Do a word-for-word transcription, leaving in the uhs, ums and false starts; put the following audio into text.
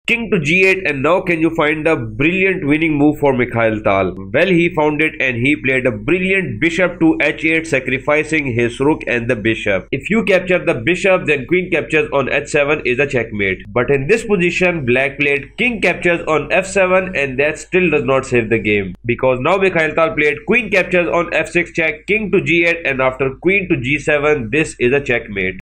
king to g eight, and now can you find the brilliant winning move for Mikhail Tal? Well, he found it and he played a brilliant bishop to h eight, sacrificing his rook and the bishop. If you capture the bishop, then queen captures on h seven is a checkmate. But in this position, black played king captures on f seven, and that still does not save the game, because now Mikhail Tal played queen captures on f six check, king to g eight, and after queen to g seven, this is a checkmate.